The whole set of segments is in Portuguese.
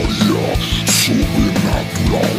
memória sobrenatural.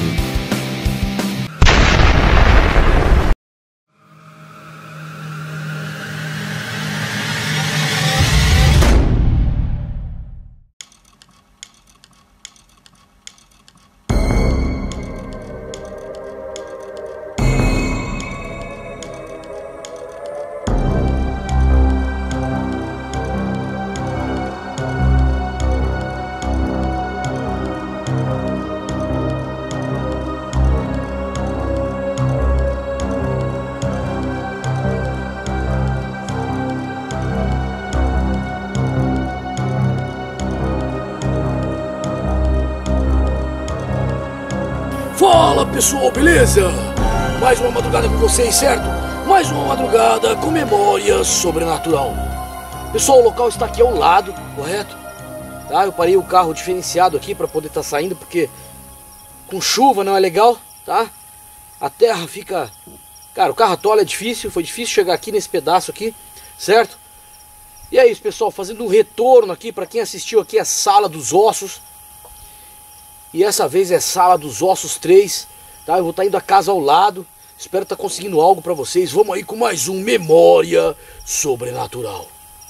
Fala pessoal, beleza? Mais uma madrugada com vocês, certo? Mais uma madrugada com memória sobrenatural. Pessoal, o local está aqui ao lado, correto? Tá? Eu parei o carro diferenciado aqui para poder estar saindo, porque com chuva não é legal, tá? A terra fica... Cara, o carro atola, é difícil, foi difícil chegar aqui nesse pedaço aqui, certo? E é isso, pessoal, fazendo um retorno aqui para quem assistiu aqui a Sala dos Ossos. E essa vez é Sala dos Ossos 3, tá? Eu vou estar indo à casa ao lado. Espero estar conseguindo algo para vocês. Vamos aí com mais um Memória Sobrenatural.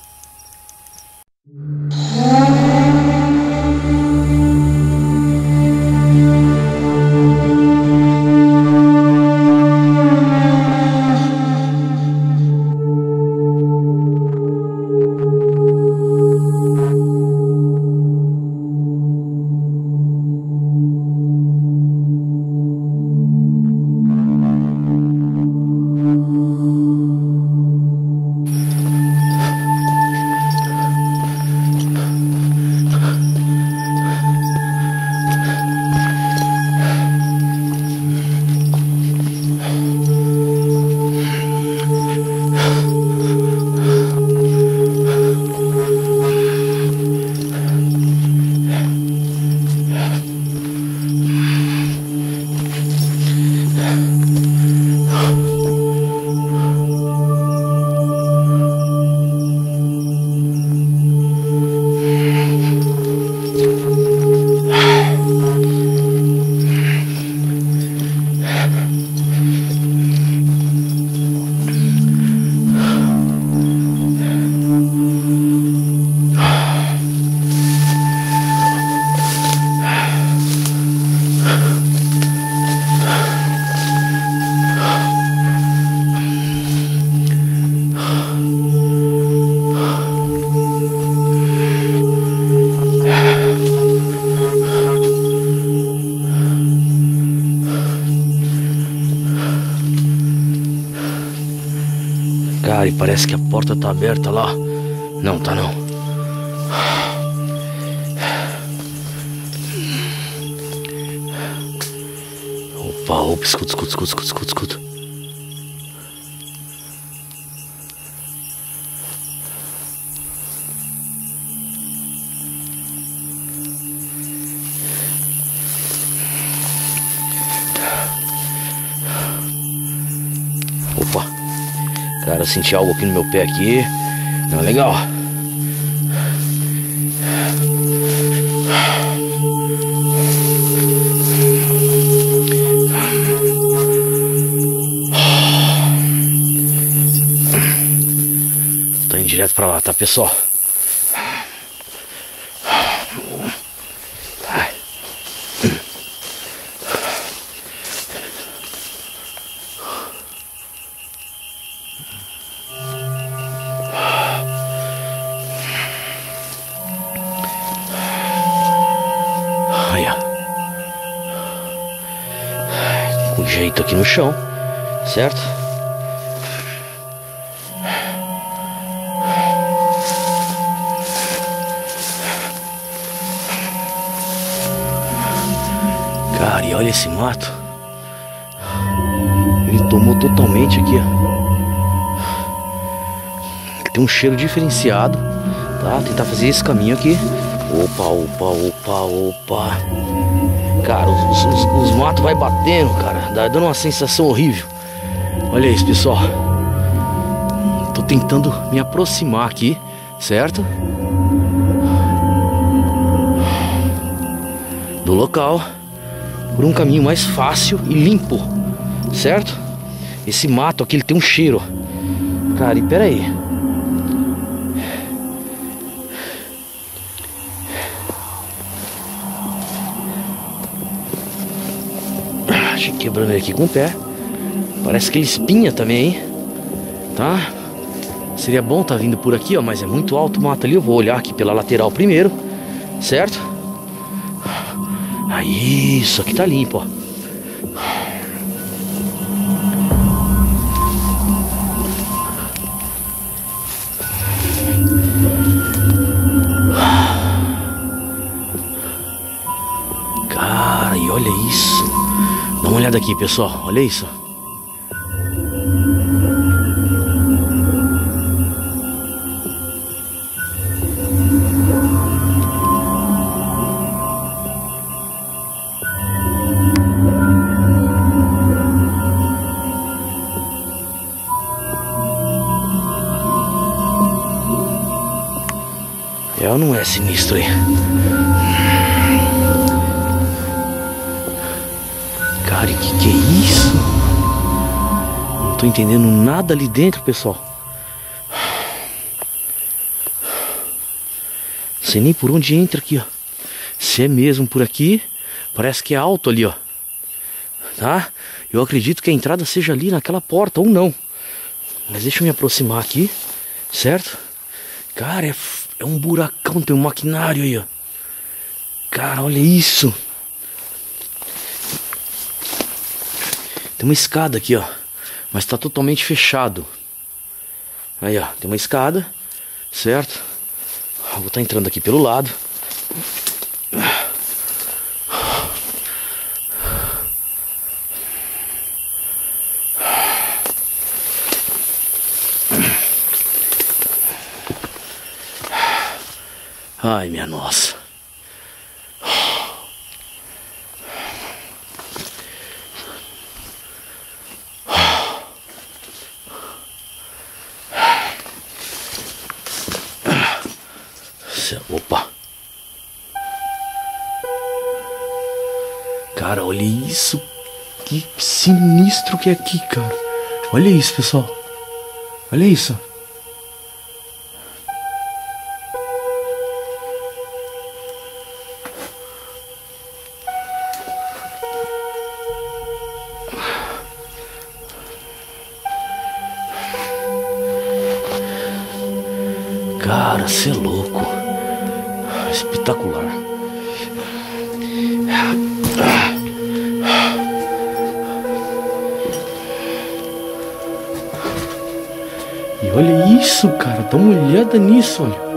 Cara, e parece que a porta tá aberta lá. Não, tá não. Opa, escuta. Opa. Cara, eu senti algo aqui no meu pé aqui. Não é legal. Tô indo direto pra lá, tá, pessoal? Com jeito aqui no chão, certo? Cara, e olha esse mato. Ele tomou totalmente aqui, ó. Tem um cheiro diferenciado, tá? Tentar fazer esse caminho aqui. Opa. Cara, os matos vai batendo, cara. Dando uma sensação horrível. Olha isso, pessoal. Tô tentando me aproximar aqui, certo? do local por um caminho mais fácil e limpo, certo? Esse mato aqui, ele tem um cheiro. Cara, e pera aí. Achei quebrando ele aqui com o pé. Parece que ele espinha também, hein? Tá? Seria bom tá vindo por aqui, ó, mas é muito alto o mato ali. Eu vou olhar aqui pela lateral primeiro, certo? Aí, isso aqui tá limpo, ó. Cara, e olha isso. Dá uma olhada aqui, pessoal. Olha isso. É ou não é sinistro aí? Cara, e que é isso? Não tô entendendo nada ali dentro, pessoal. Não sei nem por onde entra aqui, ó. Se é mesmo por aqui, parece que é alto ali, ó. Tá? Eu acredito que a entrada seja ali naquela porta, ou não. Mas deixa eu me aproximar aqui, certo? Cara, é um buracão, tem um maquinário aí, ó. Cara, olha isso. Tem uma escada aqui, ó. Mas tá totalmente fechado. Aí, ó, tem uma escada, certo? Eu vou estar entrando aqui pelo lado. Ai, minha nossa. Opa. Cara, olha isso. Que sinistro que é aqui, cara. Olha isso, pessoal. Olha isso. Cara, cê é louco. Espetacular. E olha isso, cara. Dá uma olhada nisso, olha.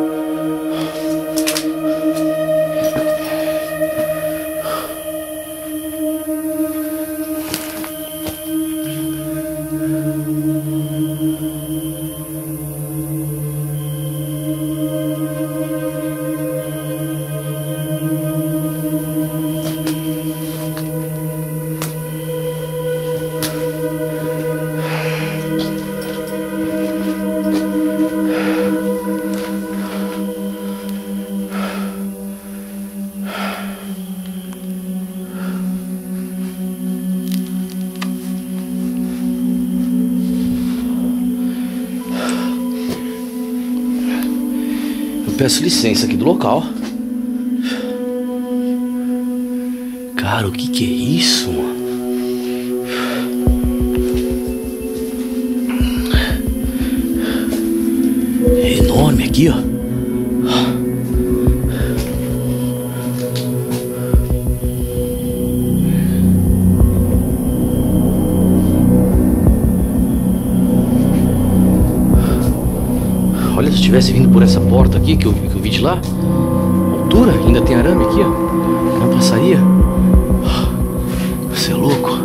Peço licença aqui do local. Cara, o que é isso, mano? É enorme aqui, ó. Olha, se eu tivesse vindo por essa porta aqui que eu vi de lá, altura, ainda tem arame aqui, ó. Não passaria. Você é louco.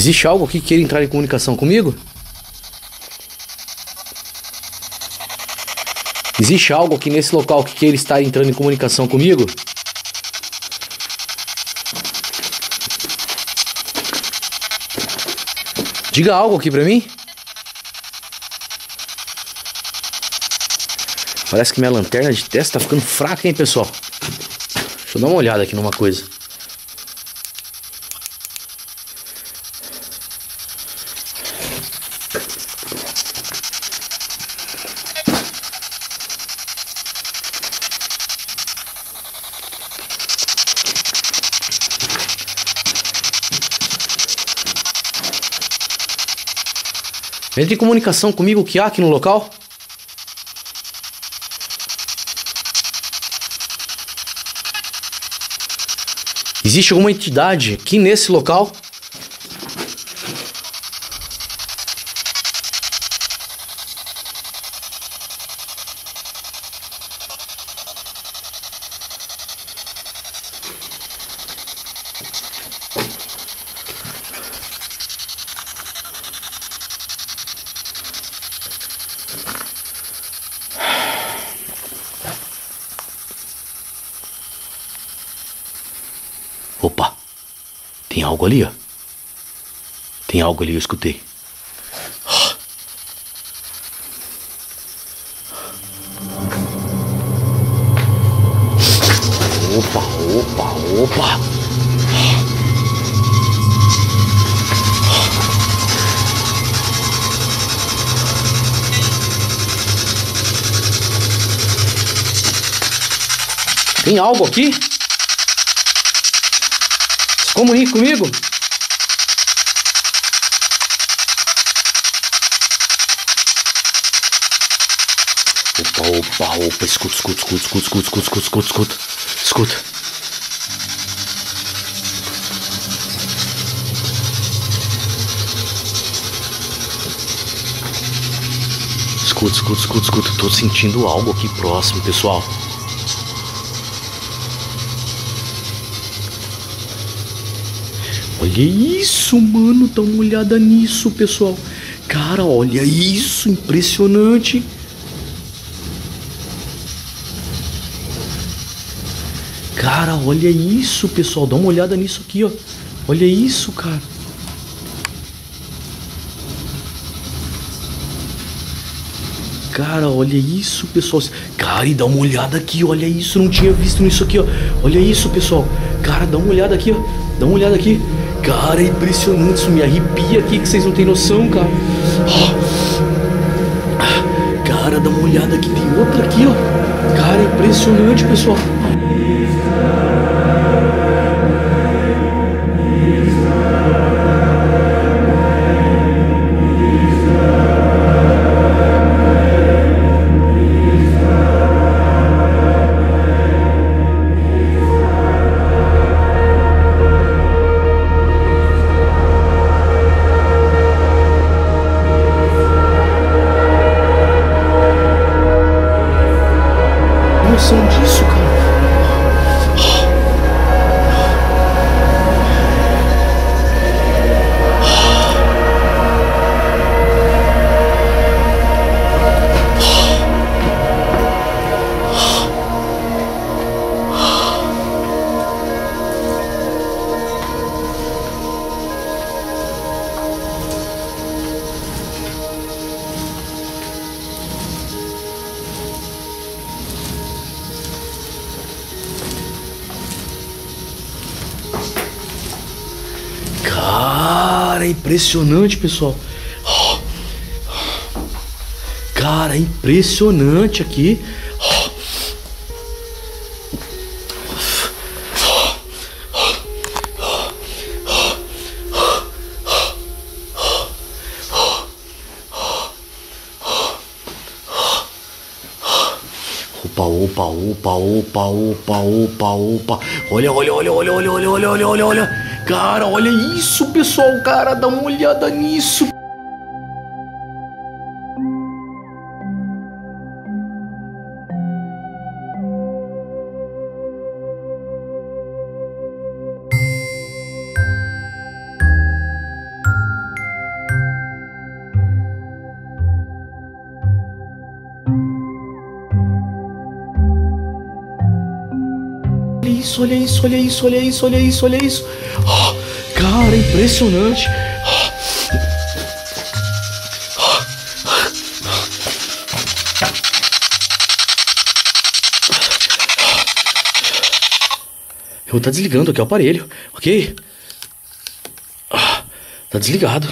Existe algo aqui que queira entrar em comunicação comigo? Existe algo aqui nesse local que queira estar entrando em comunicação comigo? Diga algo aqui pra mim. Parece que minha lanterna de testa tá ficando fraca, hein, pessoal? Deixa eu dar uma olhada aqui numa coisa. Entre em comunicação comigo, o que há aqui no local? Existe alguma entidade aqui nesse local? Opa, tem algo ali, ó. Tem algo ali, eu escutei. Opa, opa, opa. Tem algo aqui? Se comunique comigo. Opa, opa, opa. Escuta, escuta, escuta, escuta, escuta, escuta, escuta, escuta, escuta. Escuta, escuta, escuta, escuta. Tô sentindo algo aqui próximo, pessoal. Olha isso, mano. Dá uma olhada nisso, pessoal. Cara, olha isso. Impressionante. Cara, olha isso, pessoal. Dá uma olhada nisso aqui, ó. Olha isso, cara. Cara, olha isso, pessoal. Cara, e dá uma olhada aqui, olha isso. Não tinha visto nisso aqui, ó. Olha isso, pessoal. Cara, dá uma olhada aqui, ó. Dá uma olhada aqui. Cara, é impressionante. Isso me arrepia aqui, que vocês não têm noção, cara. Cara, dá uma olhada aqui. Tem outra aqui, ó. Cara, é impressionante, pessoal. Noção disso, cara. Cara, é impressionante, pessoal. Cara, é impressionante aqui. Opa, opa, opa, opa, opa, opa. Olha, olha, olha, olha, olha, olha, olha, olha, olha, olha. Cara, olha isso, pessoal. Cara, dá uma olhada nisso. isso, olha isso, olha isso, olha isso, olha isso, olha isso. Cara, impressionante. Eu vou estar desligando aqui o aparelho, ok? Tá desligado.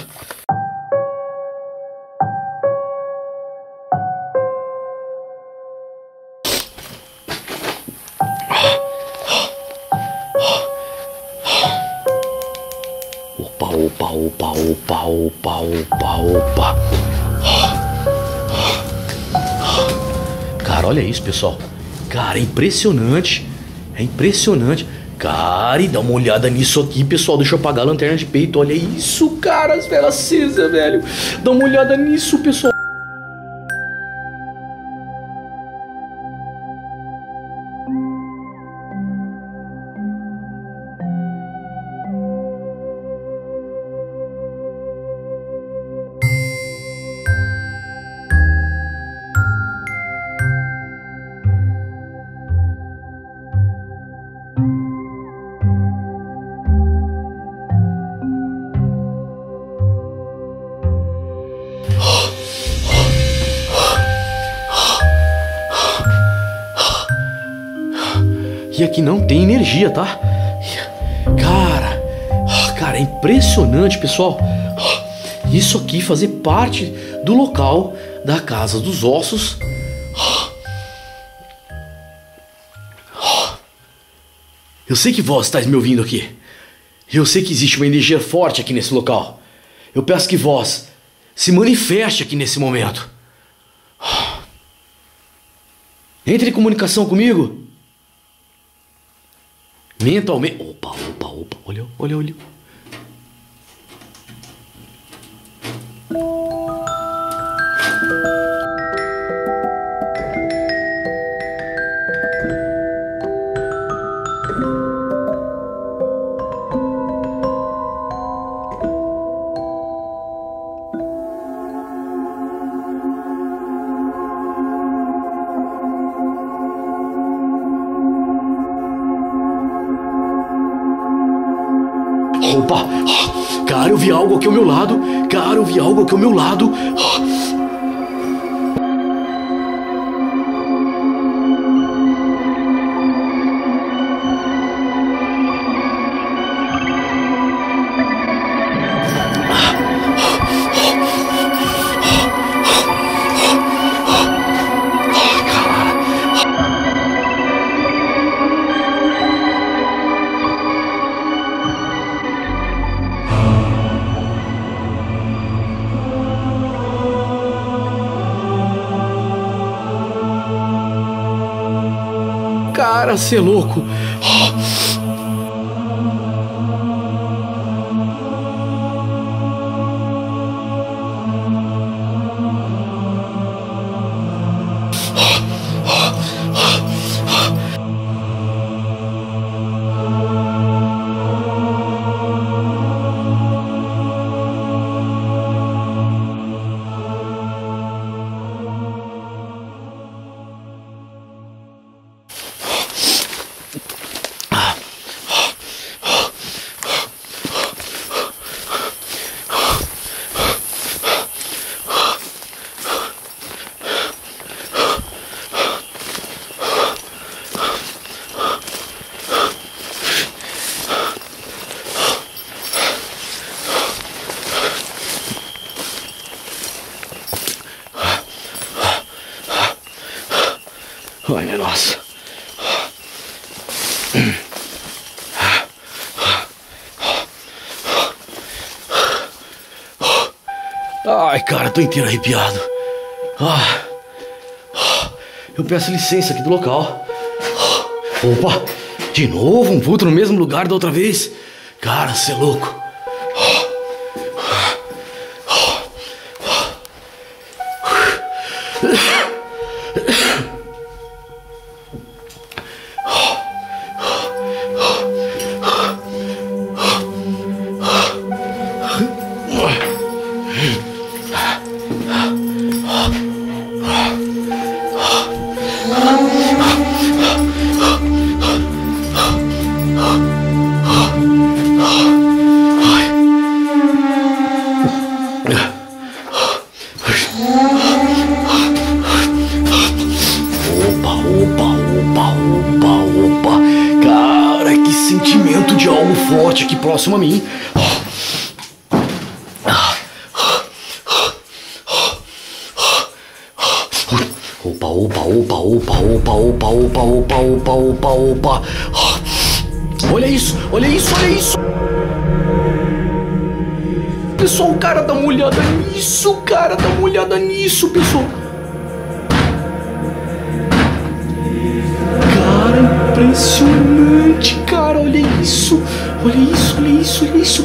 Opa. Cara, olha isso, pessoal. Cara, é impressionante. É impressionante. Cara, e dá uma olhada nisso aqui, pessoal. Deixa eu apagar a lanterna de peito. Olha isso, cara, as velas acesas, velho. Dá uma olhada nisso, pessoal. E aqui não tem energia, tá? Cara, é impressionante, pessoal. Isso aqui fazer parte do local da Casa dos Ossos. Eu sei que vós estáis me ouvindo aqui. Eu sei que existe uma energia forte aqui nesse local. Eu peço que vós se manifeste aqui nesse momento. Entre em comunicação comigo. Mentalmente. Opa. Olha. Opa! Cara, eu vi algo aqui ao meu lado. Cara, cê é louco. Ai, minha nossa. Ai, cara, tô inteiro arrepiado. Eu peço licença aqui do local. Opa, de novo um vulto no mesmo lugar da outra vez. Cara, cê é louco. forte aqui próximo a mim. Opa, opa, opa, opa, opa, opa, opa, opa, opa, opa, opa. Olha isso, olha isso, olha isso. Pessoal, cara, dá uma olhada nisso, cara, dá uma olhada nisso, pessoal. Cara, impressionante, cara, olha isso, olha isso, olha isso, olha isso.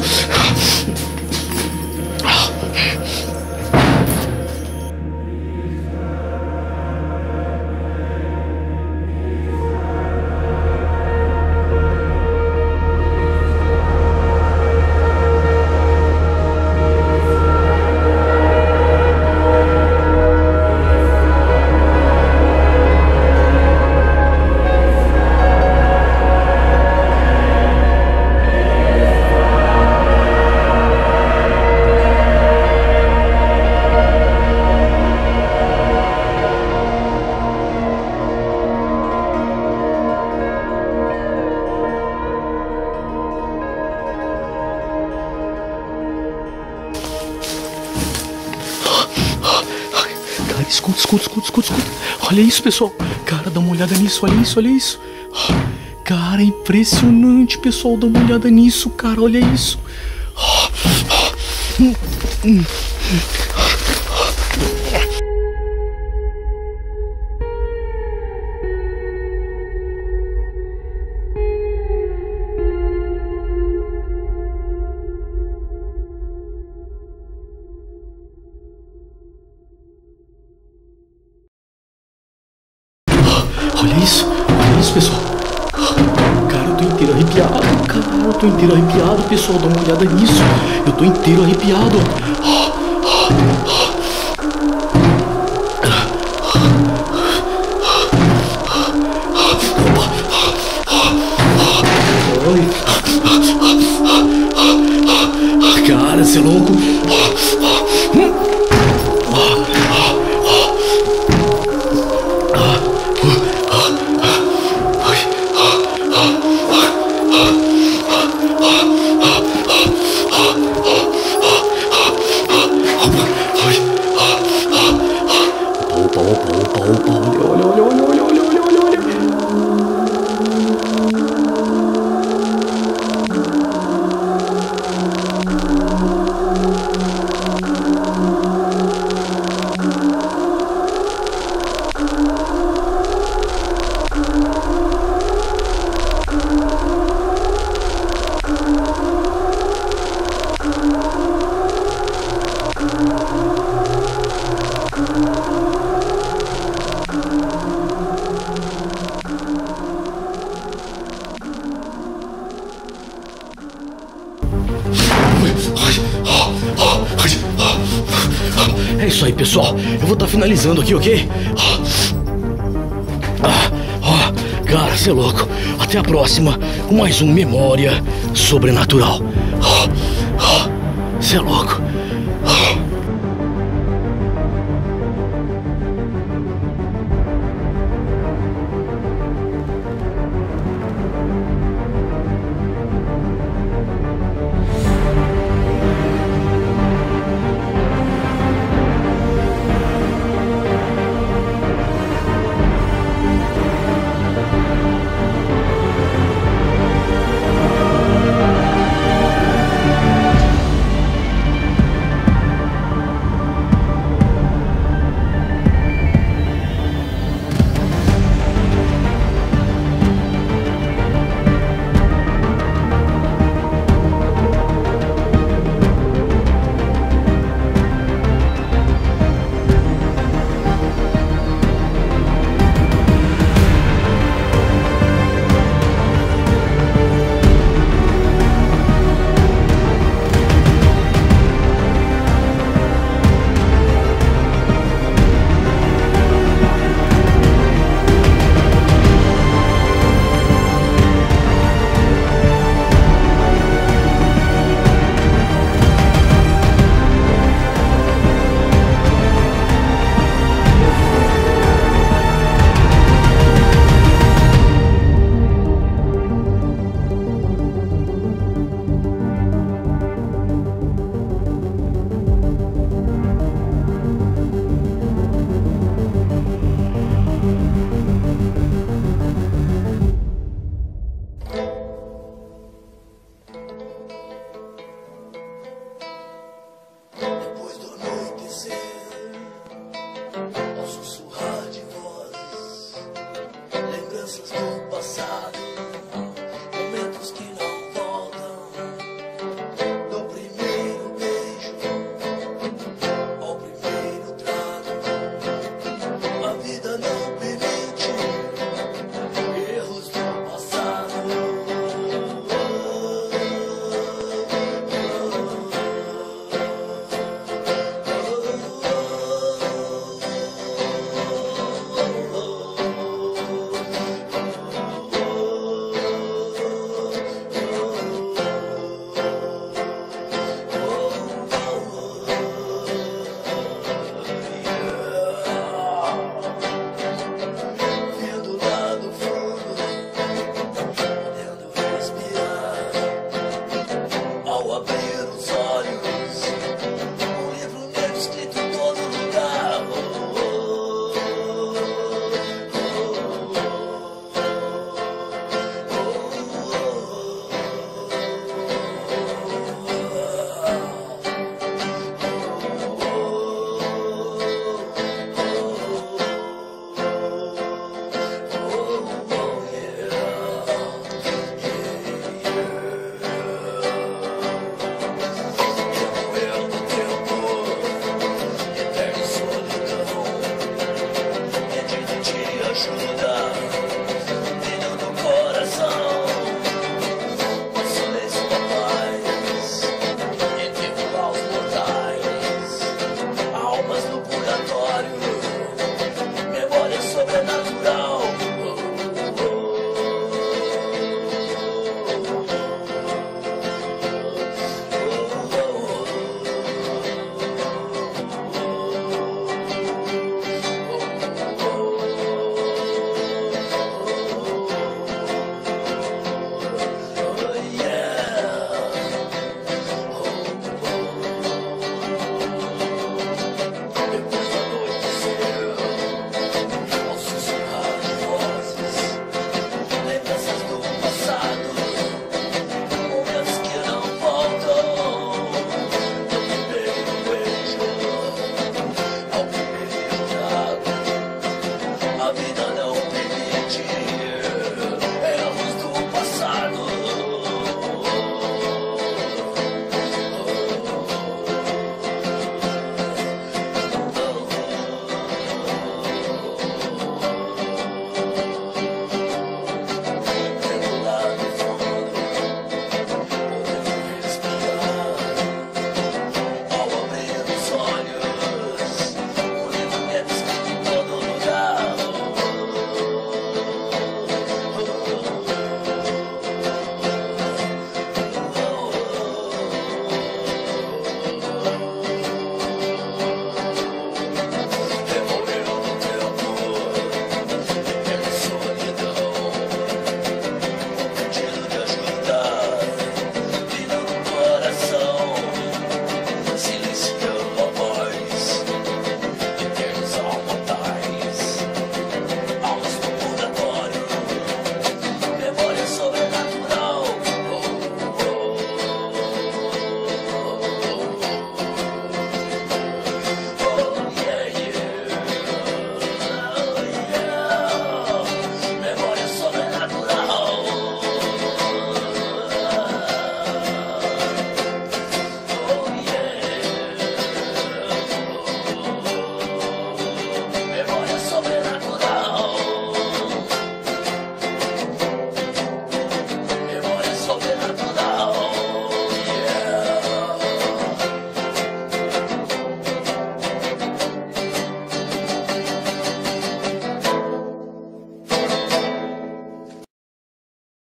Escuta, escuta, escuta, escuta, escuta. Olha isso, pessoal. Cara, dá uma olhada nisso, olha isso, olha isso. Cara, impressionante, pessoal. Dá uma olhada nisso, cara, olha isso. Olha isso, pessoal. Cara, eu tô inteiro arrepiado. Cara, eu tô inteiro arrepiado, pessoal. Dá uma olhada nisso. Eu tô inteiro arrepiado. Cara, você é louco. É isso aí, pessoal. Eu vou estar finalizando aqui, ok? Cara, você é louco. Até a próxima com mais um Memória Sobrenatural. Você é louco.